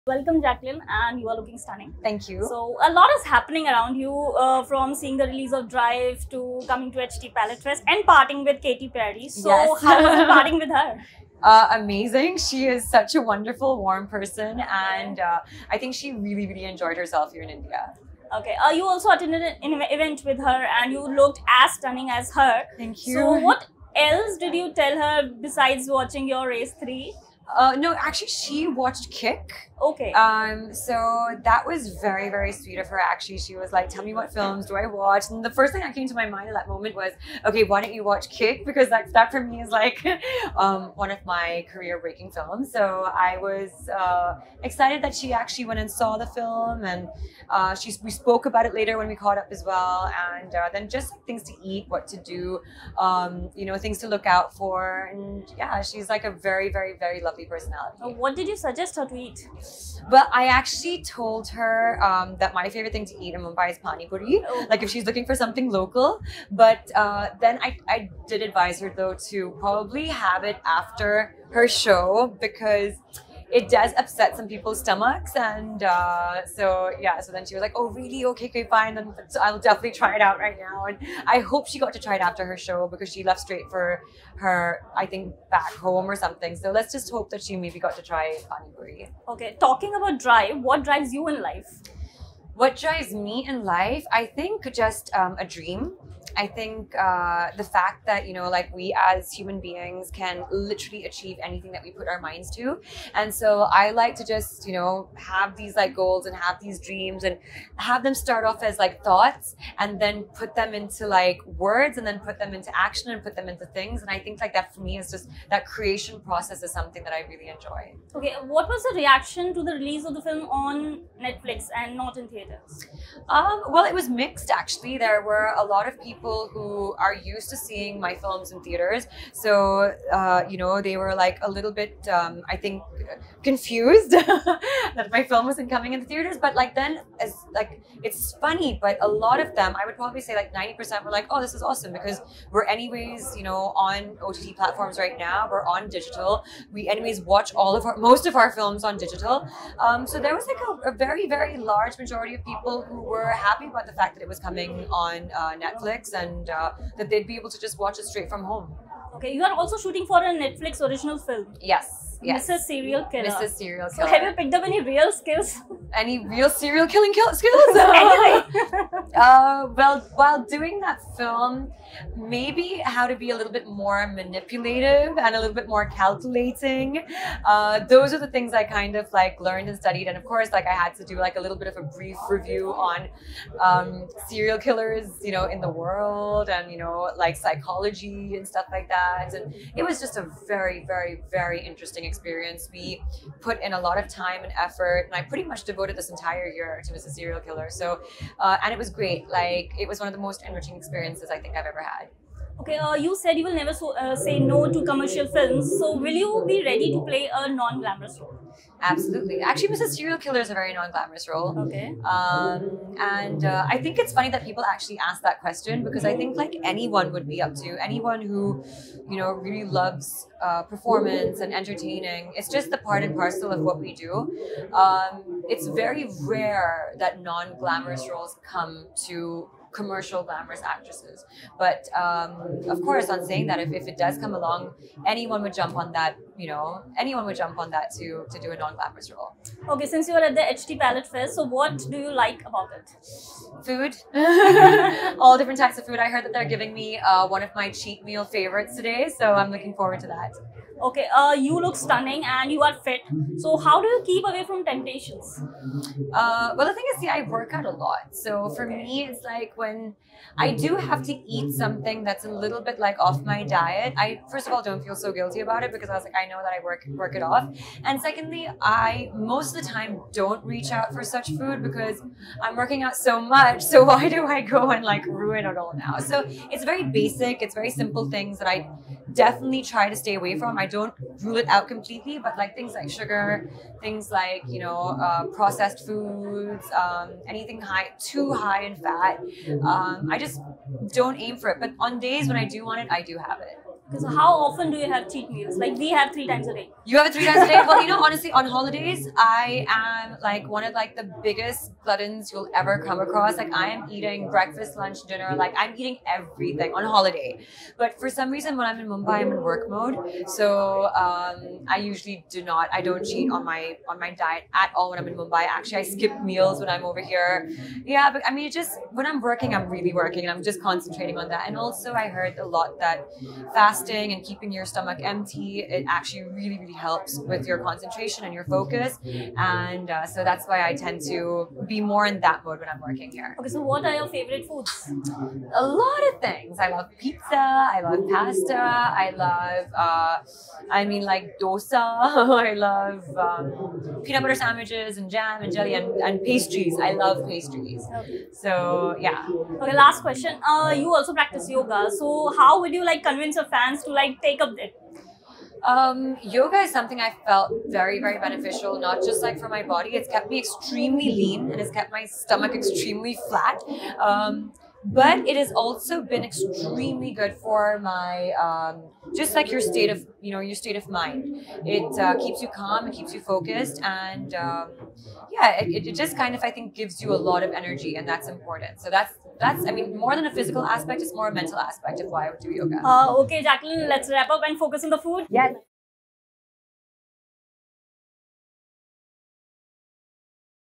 Welcome, Jacqueline, and you are looking stunning. Thank you. So, a lot is happening around you from seeing the release of Drive to coming to HT Palate Fest and parting with Katy Perry. So, Yes. how was it parting with her? Amazing. She is such a wonderful, warm person, and I think she really enjoyed herself here in India. Okay, you also attended an event with her and you looked as stunning as her. Thank you. So, what else did you tell her besides watching your race 3? No, actually, she watched Kick. Okay. So that was very sweet of her. Actually, she was like, "Tell me what films do I watch?" And the first thing that came to my mind at that moment was, "Okay, why don't you watch Kick?" Because that for me is like one of my career-breaking films. So I was excited that she actually went and saw the film, and we spoke about it later when we caught up as well. And then just like, things to eat, what to do, things to look out for, and yeah, she's like a very lovely personality. What did you suggest her to eat? But I actually told her that my favorite thing to eat in Mumbai is pani puri, like if she's looking for something local. But then I did advise her though to probably have it after her show because it does upset some people's stomachs. And so then she was like, "Oh really? Okay, fine, then so I'll definitely try it out right now." And I hope she got to try it after her show because she left straight for her, I think, back home or something. So let's just hope that she maybe got to try pani puri. Okay, talking about Drive, what drives you in life? What drives me in life? I think just a dream. I think the fact that, like we as human beings can literally achieve anything that we put our minds to. And so I like to just, have these like goals and have these dreams and have them start off as like thoughts and then put them into like words and then put them into action and put them into things. And I think like that for me is just that creation process is something that I really enjoy. Okay, what was the reaction to the release of the film on Netflix and not in theaters? Well, it was mixed actually. There were a lot of people who are used to seeing my films in theaters, so they were like a little bit I think confused that my film wasn't coming in the theaters. But like then it's funny, but a lot of them, I would probably say like 90% were like, "Oh, this is awesome," because we're anyways on OTT platforms right now. We're on digital. We anyways watch most of our films on digital. So there was like a very large majority of people who were happy about the fact that it was coming on Netflix and that they'd be able to just watch it straight from home. Okay, you are also shooting for a Netflix original film. Yes. Mrs. Serial Killer. Mrs. Serial Killer. So have you picked up any real skills? Any real serial killing skills? Anyway. Well, while doing that film, maybe how to be a little bit more manipulative and a little bit more calculating. Those are the things I kind of like learned and studied. And of course, like I had to do like a little bit of a brief review on serial killers, in the world and, like psychology and stuff like that. And it was just a very interesting experience. We put in a lot of time and effort, and I pretty much devoted this entire year to Mrs. Serial Killer. So, and it was great. Like, it was one of the most enriching experiences I think I've ever had. Okay, you said you will never say no to commercial films. So, will you be ready to play a non-glamorous role? Absolutely. Actually, Mrs. Serial Killer is a very non-glamorous role. Okay. And I think it's funny that people actually ask that question because I think like anyone would be up to, anyone who, really loves performance and entertaining. It's just the part and parcel of what we do. It's very rare that non-glamorous roles come to commercial glamorous actresses, but of course, on saying that, if it does come along, anyone would jump on that. Anyone would jump on that to do a non-glamorous role. Okay, since you are at the HT Palate Fest, so what do you like about it? Food. All different types of food. I heard that they're giving me one of my cheat meal favorites today, so I'm looking forward to that. Okay, you look stunning and you are fit. So how do you keep away from temptations? Well, the thing is, I work out a lot. So for me, it's like when I do have to eat something that's a little bit like off my diet, I first of all don't feel so guilty about it because I was like, I know that I work it off. And secondly, I most of the time don't reach out for such food because I'm working out so much. So why do I go and like ruin it all now? So it's very basic. It's very simple things that I definitely try to stay away from. I don't rule it out completely, but like things like sugar, things like, processed foods, anything too high in fat. I just don't aim for it. But on days when I do want it, I do have it. So how often do you have cheat meals? Like we have 3 times a day. You have it 3 times a day? Well, you know, honestly, on holidays, I am like one of like the biggest gluttons you'll ever come across. Like I am eating breakfast, lunch, dinner. Like I'm eating everything on holiday. But for some reason, when I'm in Mumbai, I'm in work mode. So I usually I don't cheat on my diet at all when I'm in Mumbai. Actually, I skip meals when I'm over here. Yeah, but I mean, when I'm working, I'm really working, and I'm just concentrating on that. And also, I heard a lot that fasting and keeping your stomach empty, it actually really, really helps with your concentration and your focus. And so that's why I tend to be more in that mode when I'm working here. Okay, so what are your favorite foods? A lot of things. I love pizza. I love pasta. I love, like dosa. I love peanut butter sandwiches and jam and jelly and pastries. I love pastries. Okay. So yeah. Okay, last question. You also practice yoga. So how would you like convince your fans to like take up it? Yoga is something I felt very, very beneficial, not just like for my body. It's kept me extremely lean and it's kept my stomach extremely flat. But it has also been extremely good for my just like your state of mind. It keeps you calm, it keeps you focused, and it just kind of, I think, gives you a lot of energy, and that's important. So that's I mean, more than a physical aspect, it's more a mental aspect of why I would do yoga. Okay, Jacqueline, let's wrap up and focus on the food. Yes.